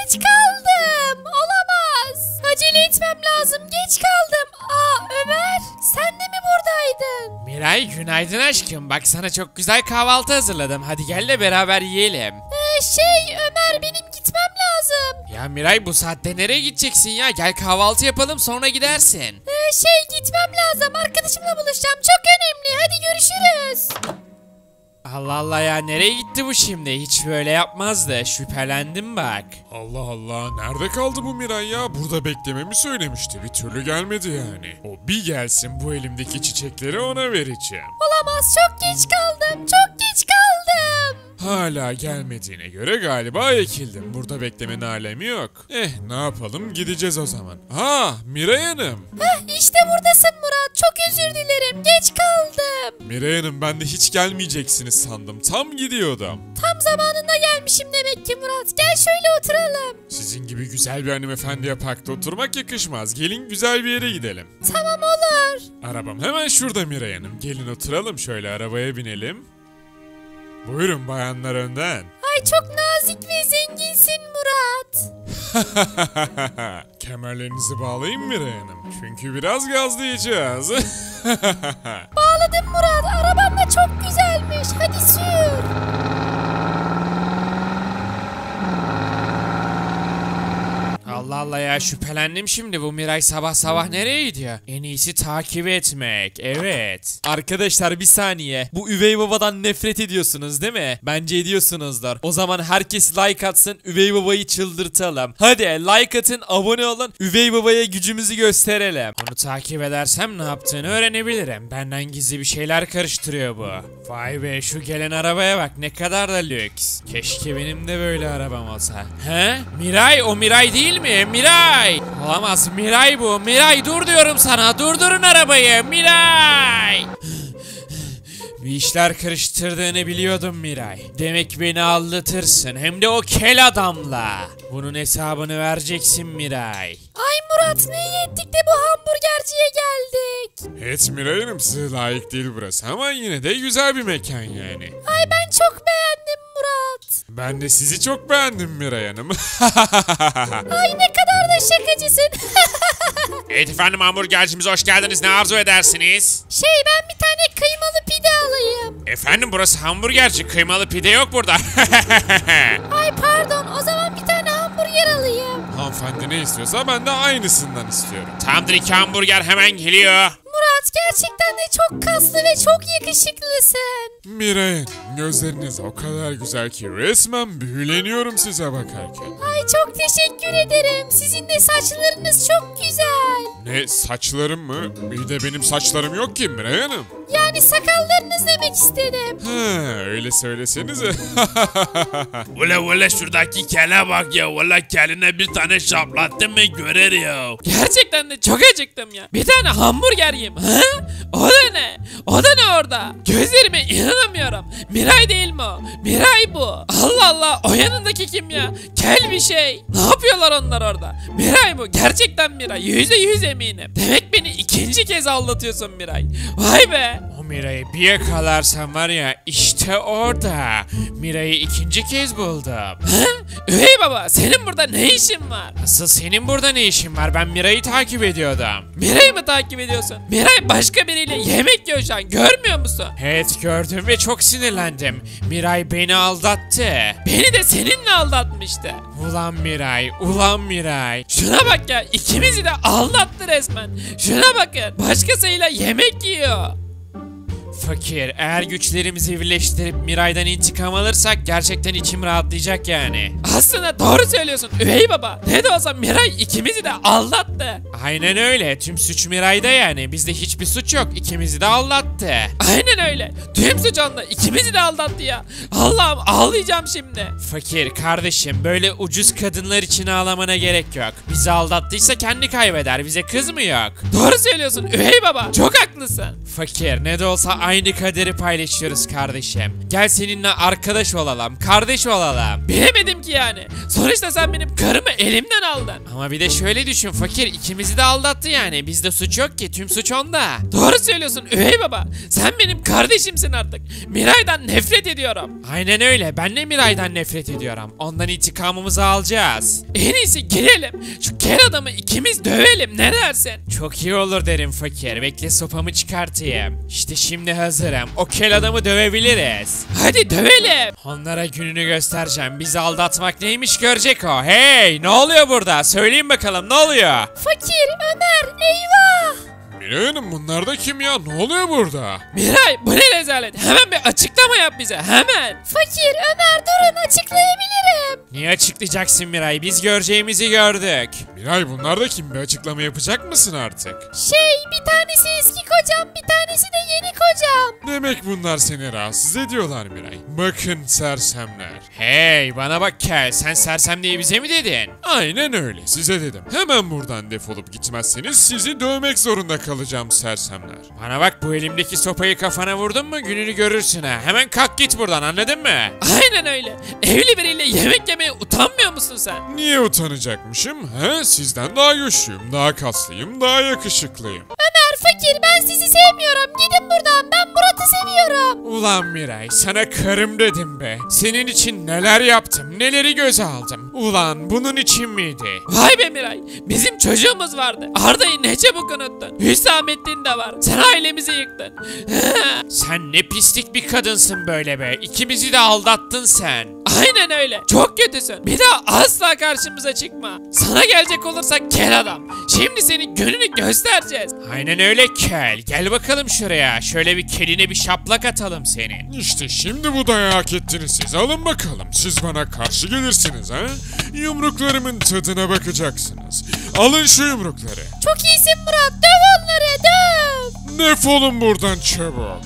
geç kaldım. Olamaz. Acele etmem lazım. Geç kaldım. Ömer, sen de mi buradaydın? Miray günaydın aşkım. Bak sana çok güzel kahvaltı hazırladım. Hadi gel de beraber yiyelim. Ömer, benim gitmem lazım. Ya Miray bu saatte nereye gideceksin ya? Gel kahvaltı yapalım sonra gidersin. Gitmem lazım. Arkadaşımla buluşacağım. Çok önemli. Hadi görüşürüz. Allah Allah ya nereye gitti bu şimdi? Hiç böyle yapmazdı. Şüphelendim bak. Allah Allah, nerede kaldı bu Miray ya? Burada beklememi söylemişti. Bir türlü gelmedi yani. O bir gelsin, bu elimdeki çiçekleri ona vereceğim. Olamaz. Çok geç kaldım. Çok geç kaldım. Hala gelmediğine göre galiba ekildim. Burada beklemenin alemi yok. Ne yapalım, gideceğiz o zaman. Miray Hanım. İşte buradasın Murat. Çok özür dilerim. Geç kaldım. Miray Hanım, ben de hiç gelmeyeceksiniz sandım. Tam gidiyordum. Tam zamanında gelmişim demek ki Murat. Gel şöyle oturalım. Sizin gibi güzel bir hanımefendiye parkta oturmak yakışmaz. Gelin güzel bir yere gidelim. Tamam, olur. Arabam hemen şurada Miray Hanım. Gelin oturalım, şöyle arabaya binelim. Buyurun bayanlar önden. Ay, çok nazik ve zenginsin Murat. Kemerlerinizi bağlayın Miray Hanım. Çünkü biraz gazlayacağız. Bağladım Murat. Araban da çok güzelmiş. Hadi sür. Allah Allah ya şüphelendim şimdi bu Miray sabah sabah nereye gidiyor? En iyisi takip etmek. Evet. Arkadaşlar bir saniye. Bu üvey babadan nefret ediyorsunuz değil mi? Bence ediyorsunuzdur. O zaman herkes like atsın, üvey babayı çıldırtalım. Hadi like atın, abone olun, üvey babaya gücümüzü gösterelim. Onu takip edersem ne yaptığını öğrenebilirim. Benden gizli bir şeyler karıştırıyor bu. Vay be, şu gelen arabaya bak, ne kadar da lüks. Keşke benim de böyle arabam olsa. He? Miray, o Miray değil mi? Miray! Olamaz, Miray bu. Miray dur diyorum sana. Durdurun arabayı. Miray! Bir işler karıştırdığını biliyordum Miray. Demek beni aldatırsın. Hem de o kel adamla. Bunun hesabını vereceksin Miray. Ay Murat, ne iyi ettik de bu hamburgerciye geldik. Evet Miray Hanım, size layık değil burası ama yine de güzel bir mekan yani. Ay, ben çok beğendim Murat. Ben de sizi çok beğendim Miray Hanım. Ay, ne kadar da şakacısın. Evet efendim, hamburgercimize hoş geldiniz. Ne arzu edersiniz? Ben bir tane kıymalı pide alayım. Efendim burası hamburgerci. Kıymalı pide yok burada. Ay pardon, o zaman bir tane hamburger alayım. Hanımefendi ne istiyorsa ben de aynısından istiyorum. Tamamdır, 2 hamburger hemen geliyor. Murat, gerçekten de çok kaslı ve çok yakışıklısın. Miray Hanım, gözleriniz o kadar güzel ki resmen büyüleniyorum size bakarken. Ay, çok teşekkür ederim. Sizin de saçlarınız çok güzel. Ne, saçlarım mı? İyi de benim saçlarım yok ki Miray Hanım. Yani sakallarınız demek istedim. Öyle söylesenize. Ula şuradaki kele bak ya. Valla keline bir tane şaplattım mı görer ya. Gerçekten de çok acıktım ya. Bir tane hamburger yiyeyim. Ha? O da ne? O da ne orada? Gözlerime inanamıyorum. Miray değil mi o? Miray bu. Allah Allah, o yanındaki kim ya? Kel bir şey. Ne yapıyorlar onlar orada? Miray bu. Gerçekten Miray. %100 eminim. Demek beni ikinci kez aldatıyorsun Miray. Vay be. O Miray'ı bir yakalarsan var ya, işte orada. Miray'ı ikinci kez buldum. He? Üvey baba, senin burada ne işin var? Asıl senin burada ne işin var? Ben Miray'ı takip ediyordum. Miray'ı mı takip ediyorsun? Miray başka biriyle yemek yiyor şu an, görmüyor musun? Evet gördüm ve çok sinirlendim. Miray beni aldattı. Beni de seninle aldatmıştı. Ulan Miray, ulan Miray. Şuna bak ya, ikimizi de aldattı resmen. Şuna bakın, başkasıyla yemek yiyor. Fakir, eğer güçlerimizi birleştirip Miray'dan intikam alırsak gerçekten içim rahatlayacak yani. Aslında doğru söylüyorsun üvey baba. Ne de olsa Miray ikimizi de aldattı. Aynen öyle. Tüm suç Miray'da yani. Bizde hiçbir suç yok. İkimizi de aldattı. Aynen öyle. Tüm suç onda. İkimizi de aldattı ya. Allah'ım, ağlayacağım şimdi. Fakir kardeşim, böyle ucuz kadınlar için ağlamana gerek yok. Bizi aldattıysa kendi kaybeder. Bize kız mı yok? Doğru söylüyorsun üvey baba. Çok haklısın. Fakir, ne de olsa aynı kaderi paylaşıyoruz kardeşim. Gel seninle arkadaş olalım, kardeş olalım. Bilemedim ki yani. Sonuçta sen benim karımı elimden aldın. Ama bir de şöyle düşün fakir, ikimizi de aldattı yani. Bizde suç yok ki, tüm suç onda. Doğru söylüyorsun üvey baba. Sen benim karımı kardeşimsin artık. Miray'dan nefret ediyorum. Aynen öyle. Ben de Miray'dan nefret ediyorum. Ondan intikamımızı alacağız. En iyisi girelim. Şu kel adamı ikimiz dövelim. Ne dersin? Çok iyi olur derim fakir. Bekle sopamı çıkartayım. İşte şimdi hazırım. O kel adamı dövebiliriz. Hadi dövelim. Onlara gününü göstereceğim. Bizi aldatmak neymiş görecek o. Hey, ne oluyor burada? Söyleyin bakalım, ne oluyor? Fakir, Ömer, eyvah. Miray Hanım bunlar da kim ya? Ne oluyor burada? Miray, bu ne rezalet? Hemen bir açıklama yap bize. Hemen. Fakir, Ömer durun açıklayabilirim. Niye açıklayacaksın Miray? Biz göreceğimizi gördük. Miray bunlar da kim? Bir açıklama yapacak mısın artık? Bir tanesi eski kocam, bir tanesi de yeni kocam. Demek bunlar seni rahatsız ediyorlar Miray. Bakın sersemler. Hey, bana bak kel. Sen sersem diye bize mi dedin? Aynen öyle size dedim. Hemen buradan defolup gitmezseniz sizi dövmek zorunda kalacağım sersemler. Bana bak, bu elimdeki sopayı kafana vurdun mu gününü görürsün ha. Hemen kalk git buradan, anladın mı? Aynen öyle. Evli biriyle yemek yemeye utanmıyor musun sen? Niye utanacakmışım? He? Sizden daha güçlüyüm, daha kaslıyım, daha yakışıklıyım. Ömer, fakir ben sizi sevmiyorum. Gidin buradan, ben Murat'ı seviyorum. Ulan Miray, sana karım dedim be. Senin için neler yaptım, neleri göze aldım. Ulan bunun için miydi? Vay be Miray, bizim çocuğumuz vardı. Arda'yı ne çabuk unuttun. Hüsamettin de var. Sen ailemizi yıktın. Sen ne pislik bir kadınsın böyle be. İkimizi de aldattın sen. Aynen öyle. Çok kötüsün. Bir daha asla karşımıza çıkma. Sana gelecek olursak kel adam. Şimdi senin gününü göstereceğiz. Aynen öyle kel. Gel bakalım şuraya. Şöyle bir keline bir şaplak atalım senin. İşte şimdi bu dayağı hak ettiniz siz. Alın bakalım. Siz bana karşı gelirsiniz ha? Yumruklarımın tadına bakacaksınız. Alın şu yumrukları. Çok iyisin Murat, döv onları, döv. Defolun buradan çabuk.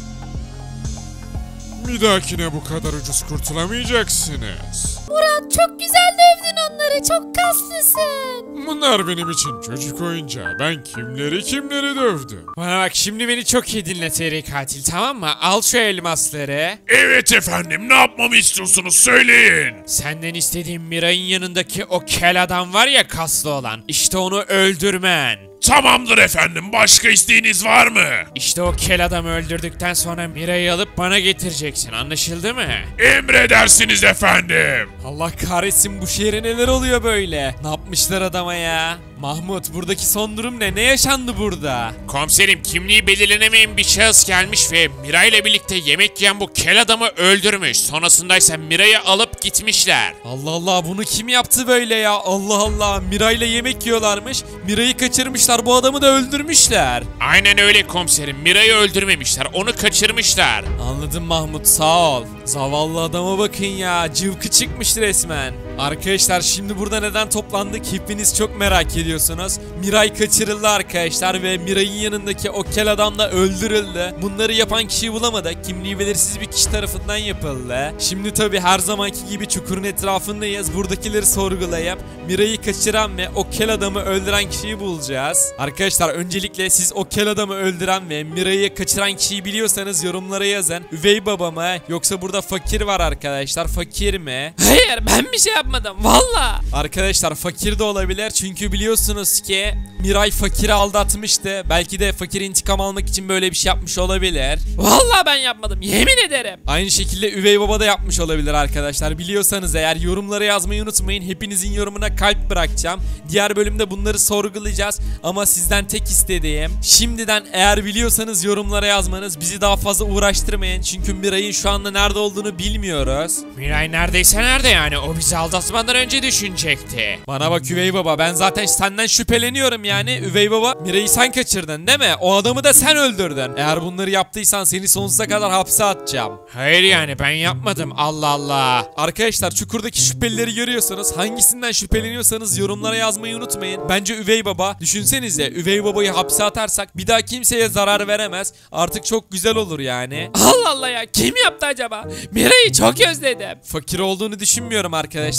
Bir dahakine bu kadar ucuz kurtulamayacaksınız. Murat çok güzel dövdün onları, çok kaslısın. Bunlar benim için çocuk oyuncağı. Ben kimleri dövdüm. Bana bak, şimdi beni çok iyi dinle seri katil, tamam mı? Al şu elmasları. Evet efendim, ne yapmamı istiyorsunuz söyleyin. Senden istediğim Miray'ın yanındaki o kel adam var ya, kaslı olan. İşte onu öldürmen. Tamamdır efendim, başka isteğiniz var mı? İşte o kel adamı öldürdükten sonra Miray'ı alıp bana getireceksin, anlaşıldı mı? Emredersiniz efendim. Allah kahretsin, bu şehre neler oluyor böyle? Ne yapmışlar adama ya? Mahmut, buradaki son durum ne? Ne yaşandı burada? Komiserim, kimliği belirlenemeyen bir şahıs gelmiş ve Miray ile birlikte yemek yiyen bu kel adamı öldürmüş. Sonrasında ise Miray'ı alıp gitmişler. Allah Allah, bunu kim yaptı böyle ya? Allah Allah, Miray ile yemek yiyorlarmış. Miray'ı kaçırmışlar, bu adamı da öldürmüşler. Aynen öyle komiserim, Miray'ı öldürmemişler, onu kaçırmışlar. Anladım Mahmut, sağ ol. Zavallı adama bakın ya, cıvkı çıkmış resmen. Arkadaşlar, şimdi burada neden toplandık hepiniz çok merak ediyorsunuz. Miray kaçırıldı arkadaşlar ve Miray'ın yanındaki o kel adam da öldürüldü. Bunları yapan kişiyi bulamadık. Kimliği belirsiz bir kişi tarafından yapıldı. Şimdi tabi her zamanki gibi çukurun etrafındayız. Buradakileri sorgulayıp Miray'ı kaçıran ve o kel adamı öldüren kişiyi bulacağız. Arkadaşlar, öncelikle siz o kel adamı öldüren ve Miray'ı kaçıran kişiyi biliyorsanız yorumlara yazın. Üvey baba mı yoksa burada fakir var arkadaşlar, fakir mi? Hayır, ben bir şey yapmadım valla. Arkadaşlar, fakir de olabilir çünkü biliyorsunuz ki Miray fakiri aldatmıştı. Belki de fakir intikam almak için böyle bir şey yapmış olabilir. Valla ben yapmadım, yemin ederim. Aynı şekilde üvey baba da yapmış olabilir arkadaşlar. Biliyorsanız eğer yorumlara yazmayı unutmayın. Hepinizin yorumuna kalp bırakacağım. Diğer bölümde bunları sorgulayacağız. Ama sizden tek istediğim, şimdiden eğer biliyorsanız yorumlara yazmanız. Bizi daha fazla uğraştırmayın. Çünkü Miray'ın şu anda nerede olduğunu bilmiyoruz. Miray neredeyse nerede yani? O bizi aldatmadan önce düşünecekti. Bana bak üvey baba, ben zaten senden şüpheleniyorum yani. Üvey baba, Miray'ı sen kaçırdın değil mi? O adamı da sen öldürdün. Eğer bunları yaptıysan seni sonsuza kadar hapse atacağım. Hayır yani, ben yapmadım, Allah Allah. Arkadaşlar, çukurdaki şüphelileri görüyorsanız, hangisinden şüpheleniyorsanız yorumlara yazmayı unutmayın. Bence üvey baba. Düşünsenize, üvey babayı hapse atarsak bir daha kimseye zarar veremez. Artık çok güzel olur yani. Allah Allah ya, kim yaptı acaba? Miray'ı çok özledim. Fakir olduğunu düşünmüyorum arkadaşlar.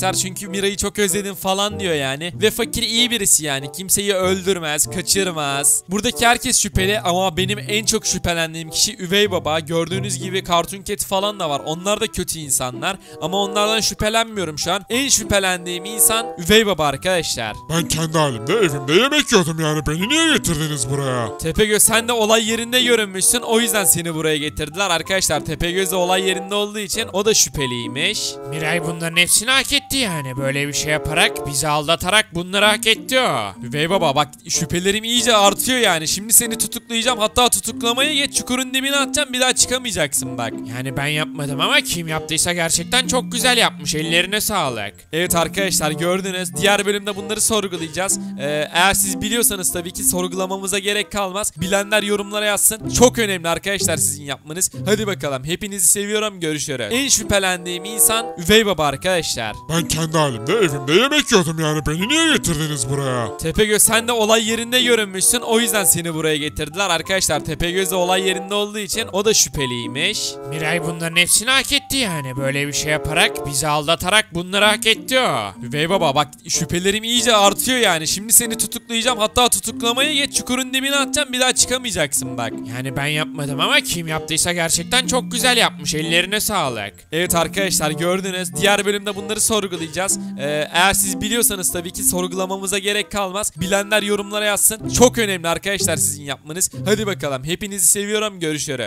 arkadaşlar çünkü Mira'yı çok özledim falan diyor yani. Ve fakir iyi birisi yani. Kimseyi öldürmez, kaçırmaz. Buradaki herkes şüpheli ama benim en çok şüphelendiğim kişi üvey baba. Gördüğünüz gibi Cartoon Cat falan da var. Onlar da kötü insanlar ama onlardan şüphelenmiyorum şu an. En şüphelendiğim insan üvey baba arkadaşlar. Ben kendi halimde evimde yemek yiyordum yani. Beni niye getirdiniz buraya? Tepegöz sen de olay yerinde görünmüşsün. O yüzden seni buraya getirdiler arkadaşlar. Tepegöz de olay yerinde olduğu için o da şüpheliymiş. Miray bunların hepsini hak etti yani. Böyle bir şey yaparak, bizi aldatarak bunları hak etti o. Üvey baba bak şüphelerim iyice artıyor yani. Şimdi seni tutuklayacağım. Hatta tutuklamaya geç çukurun dibine atacağım. Bir daha çıkamayacaksın bak. Yani ben yapmadım ama kim yaptıysa gerçekten çok güzel yapmış. Ellerine sağlık. Evet arkadaşlar gördünüz. Diğer bölümde bunları sorgulayacağız. Eğer siz biliyorsanız tabii ki sorgulamamıza gerek kalmaz. Bilenler yorumlara yazsın. Çok önemli arkadaşlar sizin yapmanız. Hadi bakalım. Hepinizi seviyorum. Görüşürüz. En şüphelendiğim insan üvey baba arkadaşlar. Ben kendi halimde evimde yemek yiyordum yani. Beni niye getirdiniz buraya? Tepegöz sen de olay yerinde görünmüşsün. O yüzden seni buraya getirdiler arkadaşlar. Tepegöz de olay yerinde olduğu için o da şüpheliymiş. Miray bunların hepsini hak etti yani. Böyle bir şey yaparak, bizi aldatarak bunları hak etti o. Üvey baba bak şüphelerim iyice artıyor yani. Şimdi seni tutuklayacağım. Hatta tutuklamaya geç çukurun dibine atacağım. Bir daha çıkamayacaksın bak. Yani ben yapmadım ama kim yaptıysa gerçekten çok güzel yapmış. Ellerine sağlık. Evet arkadaşlar gördünüz. Diğer bölümde bunları sorgulayacağız. Eğer siz biliyorsanız tabii ki sorgulamamıza gerek kalmaz. Bilenler yorumlara yazsın. Çok önemli arkadaşlar sizin yapmanız. Hadi bakalım. Hepinizi seviyorum. Görüşürüz.